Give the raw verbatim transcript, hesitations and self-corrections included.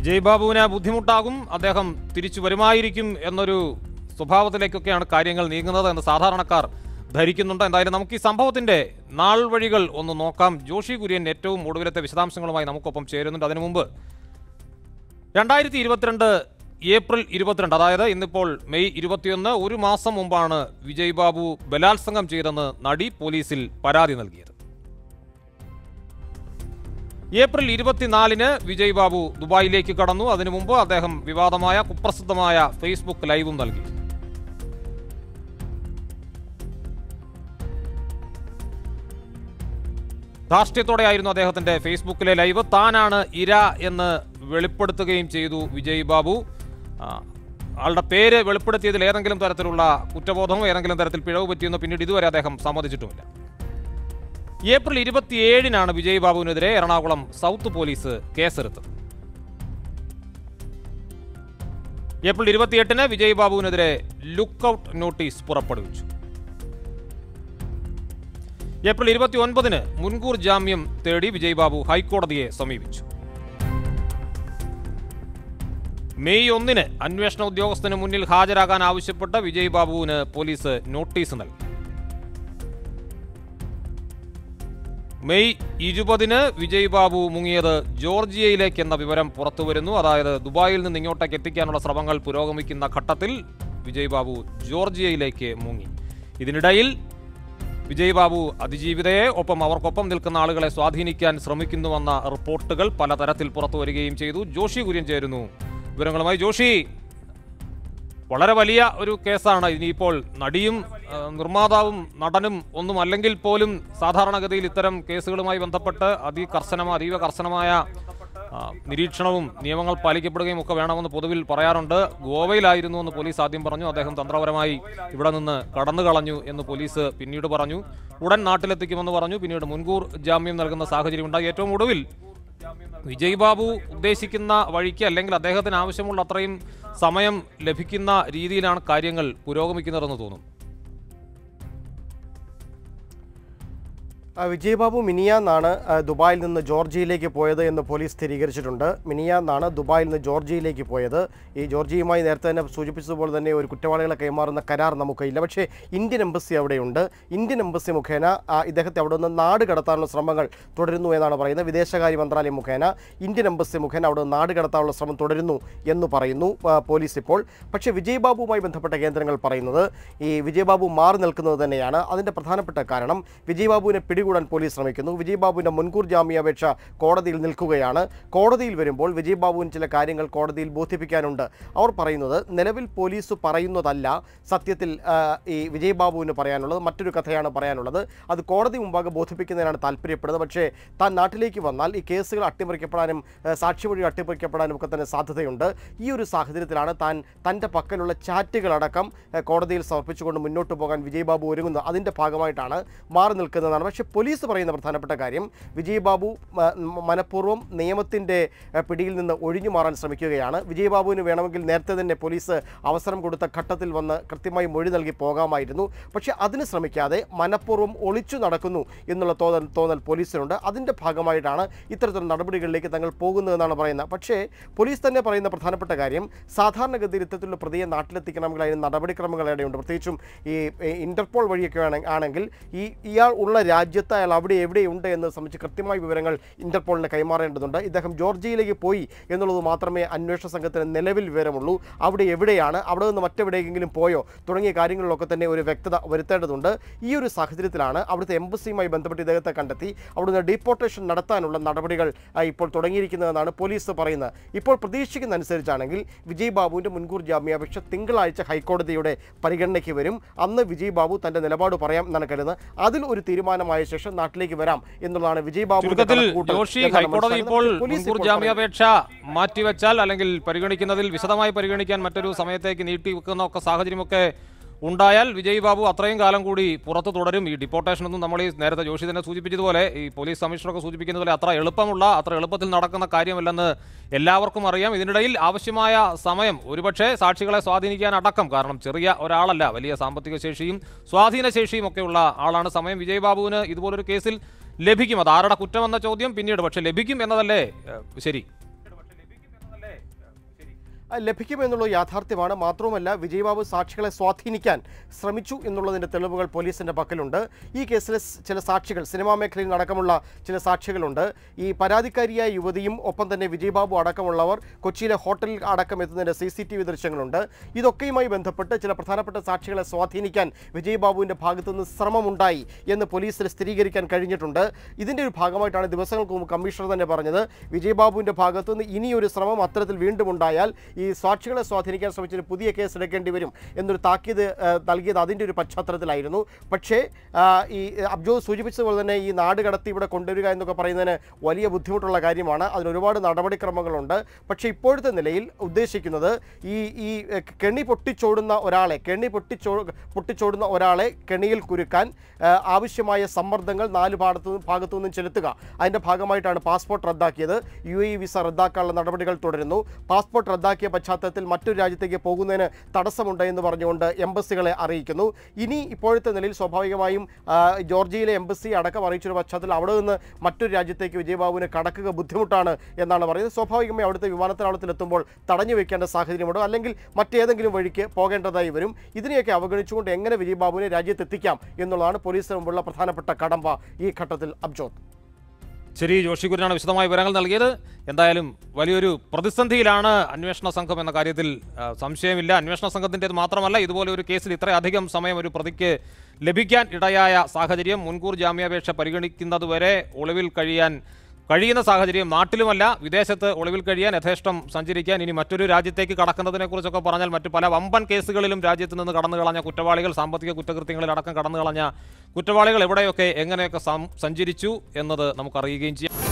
വിജയ് ബാബുവിന് ബുദ്ധിമുട്ടാകും, അദ്ദേഹം തിരിച്ചു വരുമായിരിക്കും എന്നൊരു സ്വഭാവത്തിലേക്കൊക്കെയാണ് കാര്യങ്ങൾ നീങ്ങുന്നത് എന്ന് സാധാരണക്കാർ ധരിക്കുന്നുണ്ട്. എന്തായാലും നമുക്ക് ഈ സംഭവത്തിന്റെ നാൾ വഴികൾ ഒന്ന് നോക്കാം. ജോഷി കുര്യൻ ഏറ്റവും ഒടുവിലത്തെ വിശദാംശങ്ങളുമായി നമുക്കൊപ്പം ചേരുന്നുണ്ട്. അതിനു മുമ്പ് രണ്ടായിരത്തി ഇരുപത്തിരണ്ട് ഏപ്രിൽ ഇരുപത്തിരണ്ട്, അതായത് ഇന്നിപ്പോൾ മെയ് ഇരുപത്തിയൊന്ന്, ഒരു മാസം മുമ്പാണ് വിജയ് ബാബു ബലാത്സംഗം ചെയ്തെന്ന് നടി പോലീസിൽ പരാതി നൽകിയത്. ഏപ്രിൽ ഇരുപത്തിനാലിന് വിജയ് ബാബു ദുബായിലേക്ക് കടന്നു. അതിനു മുമ്പ് അദ്ദേഹം വിവാദമായ കുപ്രസിദ്ധമായ ഫേസ്ബുക്ക് ലൈവും നൽകി. ധാർഷ്ട്യത്തോടെയായിരുന്നു അദ്ദേഹത്തിന്റെ ഫേസ്ബുക്കിലെ ലൈവ്. താനാണ് ഇര എന്ന് വെളിപ്പെടുത്തുകയും ചെയ്തു വിജയ് ബാബു. ആളുടെ പേര് വെളിപ്പെടുത്തിയതിൽ ഏതെങ്കിലും തരത്തിലുള്ള കുറ്റബോധമോ ഏതെങ്കിലും തരത്തിൽ പിഴവ് പറ്റിയെന്നോ പിന്നീട് ഇതുവരെ അദ്ദേഹം സമ്മതിച്ചിട്ടുമില്ല. ഏപ്രിൽ ഇരുപത്തിയേഴിനാണ് വിജയ് ബാബുവിനെതിരെ എറണാകുളം സൗത്ത് പോലീസ് കേസെടുത്തത്. ഏപ്രിൽ ഇരുപത്തിയെട്ടിന് വിജയ് ബാബുവിനെതിരെ ലുക്കൌട്ട് നോട്ടീസ് പുറപ്പെടുവിച്ചു. ഏപ്രിൽ ഇരുപത്തി ഒൻപതിന് മുൻകൂർ ജാമ്യം തേടി വിജയ് ബാബു ഹൈക്കോടതിയെ സമീപിച്ചു. മെയ് ഒന്നിന് അന്വേഷണ ഉദ്യോഗസ്ഥന് മുന്നിൽ ഹാജരാകാൻ ആവശ്യപ്പെട്ട വിജയ് ബാബുവിന് പോലീസ് നോട്ടീസ് നൽകി. മെയ് ഇരുപതിന് വിജയ് ബാബു മുങ്ങിയത് ജോർജിയയിലേക്ക് എന്ന വിവരം പുറത്തുവരുന്നു. അതായത് ദുബായിൽ നിന്ന് ഇങ്ങോട്ടേക്ക് എത്തിക്കാനുള്ള ശ്രമങ്ങൾ പുരോഗമിക്കുന്ന ഘട്ടത്തിൽ വിജയ് ബാബു ജോർജിയയിലേക്ക് മുങ്ങി. ഇതിനിടയിൽ വിജയ് ബാബു അതിജീവിതയെ ഒപ്പം അവർക്കൊപ്പം നിൽക്കുന്ന ആളുകളെ സ്വാധീനിക്കാൻ ശ്രമിക്കുന്നുവെന്ന റിപ്പോർട്ടുകൾ പലതരത്തിൽ പുറത്തു വരികയും ചെയ്തു. ജോഷി കുര്യൻ ചേരുന്നു വിവരങ്ങളുമായി. ജോഷി, വളരെ വലിയ ഒരു കേസാണ്. ഇനിയിപ്പോൾ നടിയും നിർമ്മാതാവും നടനും ഒന്നും അല്ലെങ്കിൽ പോലും സാധാരണഗതിയിൽ ഇത്തരം കേസുകളുമായി ബന്ധപ്പെട്ട് അതികർശനമായ അതീവ കർശനമായ നിരീക്ഷണവും നിയമങ്ങൾ പാലിക്കപ്പെടുകയും ഒക്കെ വേണമെന്ന് പൊതുവിൽ പറയാറുണ്ട്. ഗോവയിലായിരുന്നു എന്ന് പോലീസ് ആദ്യം പറഞ്ഞു. അദ്ദേഹം തന്ത്രപരമായി ഇവിടെ നിന്ന് കടന്നു കളഞ്ഞു എന്ന് പോലീസ് പിന്നീട് പറഞ്ഞു. ഉടൻ നാട്ടിലെത്തിക്കുമെന്ന് പറഞ്ഞു. പിന്നീട് മുൻകൂർ ജാമ്യം നൽകുന്ന സാഹചര്യമുണ്ടായി. ഏറ്റവും ഒടുവിൽ വിജയ് ബാബു ഉദ്ദേശിക്കുന്ന വഴിക്ക് അല്ലെങ്കിൽ അദ്ദേഹത്തിന് ആവശ്യമുള്ള അത്രയും സമയം ലഭിക്കുന്ന രീതിയിലാണ് കാര്യങ്ങൾ പുരോഗമിക്കുന്നതെന്ന് തോന്നുന്നു. വിജയ് ബാബു മിനിയാന്നാണ് ദുബായിൽ നിന്ന് ജോർജിയയിലേക്ക് പോയത് എന്ന് പോലീസ് സ്ഥിരീകരിച്ചിട്ടുണ്ട്. മിനിയാന്നാണ് ദുബായിൽ നിന്ന് ജോർജിയയിലേക്ക് പോയത്. ഈ ജോർജിയയുമായി നേരത്തെ തന്നെ സൂചിപ്പിച്ചതുപോലെ തന്നെ ഒരു കുറ്റവാളികളെ കൈമാറുന്ന കരാർ നമുക്കില്ല. പക്ഷേ ഇന്ത്യൻ എംബസി അവിടെയുണ്ട്. ഇന്ത്യൻ എംബസി മുഖേന ഇദ്ദേഹത്തെ അവിടെ നിന്ന് നാട് കടത്താനുള്ള ശ്രമങ്ങൾ തുടരുന്നു എന്നാണ് പറയുന്നത്. വിദേശകാര്യ മന്ത്രാലയം മുഖേന ഇന്ത്യൻ എംബസി മുഖേന അവിടെ നാട് കടത്താനുള്ള ശ്രമം തുടരുന്നു എന്ന് പറയുന്നു പോലീസ് ഇപ്പോൾ. പക്ഷേ വിജയ് ബാബുവുമായി ബന്ധപ്പെട്ട കേന്ദ്രങ്ങൾ പറയുന്നത് ഈ വിജയ് ബാബു മാറി നിൽക്കുന്നത് തന്നെയാണ്. അതിൻ്റെ പ്രധാനപ്പെട്ട കാരണം വിജയ് ബാബുവിനെ പിടി കൂടാൻ പോലീസ് ശ്രമിക്കുന്നു. വിജയ് ബാബുവിൻ്റെ മുൻകൂർ ജാമ്യാപേക്ഷ കോടതിയിൽ നിൽക്കുകയാണ്. കോടതിയിൽ വരുമ്പോൾ വിജയ് ബാബുവിന് ചില കാര്യങ്ങൾ കോടതിയിൽ ബോധിപ്പിക്കാനുണ്ട്. അവർ പറയുന്നത് നിലവിൽ പോലീസ് പറയുന്നതല്ല സത്യത്തിൽ ഈ വിജയ് ബാബുവിന് പറയാനുള്ളത്, മറ്റൊരു കഥയാണ് പറയാനുള്ളത്. അത് കോടതി മുമ്പാകെ ബോധിപ്പിക്കുന്നതിനാണ് താല്പര്യപ്പെടുന്നത്. പക്ഷേ താൻ നാട്ടിലേക്ക് വന്നാൽ ഈ കേസുകൾ അട്ടിമറിക്കപ്പെടാനും സാക്ഷിമൊഴി അട്ടിമറിക്കപ്പെടാനും ഒക്കെ തന്നെ സാധ്യതയുണ്ട്. ഈ ഒരു സാഹചര്യത്തിലാണ് താൻ തൻ്റെ പക്കലുള്ള ചാറ്റുകളടക്കം കോടതിയിൽ സമർപ്പിച്ചുകൊണ്ട് മുന്നോട്ട് പോകാൻ വിജയ് ബാബു ഒരുങ്ങുന്നത്. അതിൻ്റെ ഭാഗമായിട്ടാണ് മാറി നിൽക്കുന്നതാണ്. പക്ഷേ പോലീസ് പറയുന്ന പ്രധാനപ്പെട്ട കാര്യം വിജയ് ബാബു മനഃപൂർവ്വം നിയമത്തിൻ്റെ പിടിയിൽ നിന്ന് ഒഴിഞ്ഞു മാറാൻ ശ്രമിക്കുകയാണ്. വിജയ് ബാബുവിന് വേണമെങ്കിൽ നേരത്തെ തന്നെ പോലീസ് അവസരം കൊടുത്ത ഘട്ടത്തിൽ വന്ന് കൃത്യമായി മൊഴി നൽകി പോകാമായിരുന്നു. പക്ഷേ അതിന് ശ്രമിക്കാതെ മനഃപൂർവ്വം ഒളിച്ചു നടക്കുന്നു എന്നുള്ള തോന്നൽ തോന്നൽ പോലീസിനുണ്ട്. അതിൻ്റെ ഭാഗമായിട്ടാണ് ഇത്തരത്തിലുള്ള നടപടികളിലേക്ക് തങ്ങൾ പോകുന്നതെന്നാണ് പറയുന്നത്. പക്ഷേ പോലീസ് തന്നെ പറയുന്ന പ്രധാനപ്പെട്ട കാര്യം സാധാരണഗതിയിൽ ഇത്തരത്തിലുള്ള പ്രതിയെ നാട്ടിലെത്തിക്കണമെങ്കിൽ അതിന് നടപടിക്രമങ്ങൾ ഇടയുണ്ട്. പ്രത്യേകിച്ചും ഈ ഇന്റർപോൾ വഴിയൊക്കെ ആണെങ്കിൽ ഈ ഇയാൾ ഉള്ള രാജ്യത്ത് അയാൾ അവിടെ എവിടെയുണ്ട് എന്ന് സംബന്ധിച്ച് കൃത്യമായ വിവരങ്ങൾ ഇന്റർപോളിന് കൈമാറേണ്ടതുണ്ട്. ഇദ്ദേഹം ജോർജിയയിലേക്ക് പോയി എന്നുള്ളത് മാത്രമേ അന്വേഷണ സംഘത്തിന് നിലവിൽ വിവരമുള്ളൂ. അവിടെ എവിടെയാണ്, അവിടെ നിന്ന് മറ്റെവിടെയെങ്കിലും പോയോ തുടങ്ങിയ കാര്യങ്ങളിലൊക്കെ തന്നെ ഒരു വ്യക്തത വരുത്തേണ്ടതുണ്ട്. ഈ ഒരു സാഹചര്യത്തിലാണ് അവിടുത്തെ എംബസിയുമായി ബന്ധപ്പെട്ട് ഇദ്ദേഹത്തെ കണ്ടെത്തി അവിടുന്ന് ഡീപ്പോർട്ടേഷൻ നടത്താനുള്ള നടപടികൾ ഇപ്പോൾ തുടങ്ങിയിരിക്കുന്നതെന്നാണ് പോലീസ് പറയുന്നത്. ഇപ്പോൾ പ്രതീക്ഷിക്കുന്ന അനുസരിച്ചാണെങ്കിൽ വിജയ് ബാബുവിൻ്റെ മുൻകൂർ ജാമ്യാപേക്ഷ തിങ്കളാഴ്ച ഹൈക്കോടതിയുടെ പരിഗണനയ്ക്ക് വരും. അന്ന് വിജയ് ബാബു തൻ്റെ നിലപാട് പറയാം എന്നാണ് കരുതുന്നത്. അതിൽ ഒരു തീരുമാനമായ ശേഷം നാട്ടിലേക്ക് വരാം എന്നുള്ളതാണ് വിജയ് ബാബു. ഹൈക്കോടതി ഇപ്പോൾ മുൻകൂർ ജാമ്യാപേക്ഷ മാറ്റിവെച്ചാൽ അല്ലെങ്കിൽ പരിഗണിക്കുന്നതിൽ വിശദമായി പരിഗണിക്കാൻ മറ്റൊരു സമയത്തേക്ക് നീട്ടിവെക്കുന്ന ഒക്കെ സാഹചര്യമൊക്കെ ഉണ്ടായാൽ വിജയ് ബാബു അത്രയും കാലം കൂടി പുറത്ത് തുടരും. ഈ ഡിപ്പോർട്ടേഷൻ ഒന്നും നമ്മൾ ഈ നേരത്തെ ജോഷി തന്നെ സൂചിപ്പിച്ചതുപോലെ ഈ പോലീസ് കമ്മീഷണറൊക്കെ സൂചിപ്പിക്കുന്ന പോലെ അത്ര എളുപ്പമുള്ള അത്ര എളുപ്പത്തിൽ നടക്കുന്ന കാര്യമല്ലെന്ന് എല്ലാവർക്കും അറിയാം. ഇതിനിടയിൽ ആവശ്യമായ സമയം ഒരുപക്ഷെ സാക്ഷികളെ സ്വാധീനിക്കാൻ അടക്കം, കാരണം ചെറിയ ഒരാളല്ല, വലിയ സാമ്പത്തിക ശേഷിയും സ്വാധീന ശേഷിയും ഒക്കെയുള്ള ആളാണ്. സമയം വിജയ് ബാബുവിന് ഇതുപോലൊരു കേസിൽ ലഭിക്കും. അത് ആരുടെ കുറ്റമെന്ന ചോദ്യം പിന്നീട്, പക്ഷെ ലഭിക്കും എന്നതല്ലേ ശരി? ലഭിക്കുമെന്നുള്ള യാഥാർത്ഥ്യമാണ്. മാത്രവുമല്ല, വിജയബാബു സാക്ഷികളെ സ്വാധീനിക്കാൻ ശ്രമിച്ചു എന്നുള്ളതിൻ്റെ തെളിവുകൾ പോലീസിൻ്റെ പക്കലുണ്ട്. ഈ കേസിലെ ചില സാക്ഷികൾ, സിനിമാ മേഖലയിൽ അടക്കമുള്ള ചില സാക്ഷികളുണ്ട്. ഈ പരാതിക്കാരിയായ യുവതിയും ഒപ്പം തന്നെ വിജയബാബു അടക്കമുള്ളവർ കൊച്ചിയിലെ ഹോട്ടലിൽ അടക്കം എത്തുന്നതിൻ്റെ സി സി ടി വി ദൃശ്യങ്ങളുണ്ട്. ഇതൊക്കെയുമായി ബന്ധപ്പെട്ട് ചില പ്രധാനപ്പെട്ട സാക്ഷികളെ സ്വാധീനിക്കാൻ വിജയബാബുവിൻ്റെ ഭാഗത്തുനിന്ന് ശ്രമമുണ്ടായി എന്ന് പോലീസിന് സ്ഥിരീകരിക്കാൻ കഴിഞ്ഞിട്ടുണ്ട്. ഇതിൻ്റെ ഒരു ഭാഗമായിട്ടാണ് ദിവസങ്ങൾക്ക് മുമ്പ് കമ്മീഷണർ തന്നെ പറഞ്ഞത്, വിജയബാബുവിൻ്റെ ഭാഗത്തുനിന്ന് ഇനിയൊരു ശ്രമം അത്തരത്തിൽ വീണ്ടും ഉണ്ടായാൽ ഈ സാക്ഷികളെ സ്വാധീനിക്കാൻ ശ്രമിച്ചതിന് പുതിയ കേസ് എടുക്കേണ്ടി വരും എന്നൊരു താക്കീത് നൽകിയത് അതിൻ്റെ ഒരു പശ്ചാത്തലത്തിലായിരുന്നു. പക്ഷേ ഈ അബ്ജോ സൂചിപ്പിച്ചതുപോലെ തന്നെ ഈ നാട് കടത്തി ഇവിടെ കൊണ്ടുവരിക എന്നൊക്കെ പറയുന്നതിന് വലിയ ബുദ്ധിമുട്ടുള്ള കാര്യമാണ്. അതിന് ഒരുപാട് നടപടിക്രമങ്ങളുണ്ട്. പക്ഷേ ഇപ്പോഴത്തെ നിലയിൽ ഉദ്ദേശിക്കുന്നത് ഈ ഈ കെണി പൊട്ടിച്ചോടുന്ന ഒരാളെ കെണി പൊട്ടിച്ചോ പൊട്ടിച്ചോടുന്ന ഒരാളെ കെണിയിൽ കുരുക്കാൻ ആവശ്യമായ സമ്മർദ്ദങ്ങൾ നാല് ഭാഗത്തു ഭാഗത്തു നിന്നും ചെലുത്തുക. അതിൻ്റെ ഭാഗമായിട്ടാണ് പാസ്പോർട്ട് റദ്ദാക്കിയത്. യു എ ഇ വിസ റദ്ദാക്കാനുള്ള നടപടികൾ തുടരുന്നു. പാസ്പോർട്ട് റദ്ദാക്കിയ പശ്ചാത്തലത്തിൽ മറ്റൊരു രാജ്യത്തേക്ക് പോകുന്നതിന് തടസ്സമുണ്ട് എന്ന് പറഞ്ഞുകൊണ്ട് എംബസികളെ അറിയിക്കുന്നു. ഇനി ഇപ്പോഴത്തെ നിലയിൽ സ്വാഭാവികമായും ജോർജിയയിലെ എംബസി അടക്കം അറിയിച്ചൊരു പശ്ചാത്തലത്തിൽ അവിടെ നിന്ന് മറ്റൊരു രാജ്യത്തേക്ക് വിജയബാബുവിന് കടക്കുക ബുദ്ധിമുട്ടാണ് എന്നാണ് പറയുന്നത്. സ്വാഭാവികമായി അവിടുത്തെ വിമാനത്താവളത്തിലെത്തുമ്പോൾ തടഞ്ഞു വയ്ക്കേണ്ട സാഹചര്യമുണ്ടോ, അല്ലെങ്കിൽ മറ്റേതെങ്കിലും വഴിക്ക് പോകേണ്ടതായി വരും. ഇതിനെയൊക്കെ അവഗണിച്ചുകൊണ്ട് എങ്ങനെ വിജയബാബുവിനെ രാജ്യത്തെത്തിക്കാം എന്നുള്ളതാണ് പോലീസിന് മുമ്പുള്ള പ്രധാനപ്പെട്ട കടമ്പ ഈ ഘട്ടത്തിൽ. അബ്ജോത്. ശരി, ജോഷി കുര്യനാണ് വിശദമായ വിവരങ്ങൾ നൽകിയത്. എന്തായാലും വലിയൊരു പ്രതിസന്ധിയിലാണ് അന്വേഷണ സംഘം എന്ന കാര്യത്തിൽ സംശയമില്ല. അന്വേഷണ സംഘത്തിൻ്റേത് മാത്രമല്ല, ഇതുപോലെ ഒരു കേസിൽ ഇത്രയധികം സമയം ഒരു പ്രതിക്ക് ലഭിക്കാൻ ഇടയായ സാഹചര്യം, മുൻകൂർ ജാമ്യാപേക്ഷ പരിഗണിക്കുന്നതുവരെ ഒളിവിൽ കഴിയാൻ കഴിയുന്ന സാഹചര്യം, നാട്ടിലുമല്ല വിദേശത്ത് ഒളിവിൽ കഴിയാൻ യഥേഷ്ടം സഞ്ചരിക്കാൻ, ഇനി മറ്റൊരു രാജ്യത്തേക്ക് കടക്കുന്നതിനെ കുറിച്ചൊക്കെ പറഞ്ഞാൽ മറ്റു പല വമ്പൻ കേസുകളിലും രാജ്യത്ത് നിന്ന് കടന്നു കളഞ്ഞ കുറ്റവാളികൾ, സാമ്പത്തിക കുറ്റകൃത്യങ്ങളിലടക്കം കടന്നു കളഞ്ഞ കുറ്റവാളികൾ എവിടെയൊക്കെ എങ്ങനെയൊക്കെ സഞ്ചരിച്ചു എന്നത് നമുക്കറിയുകയും ചെയ്യാം.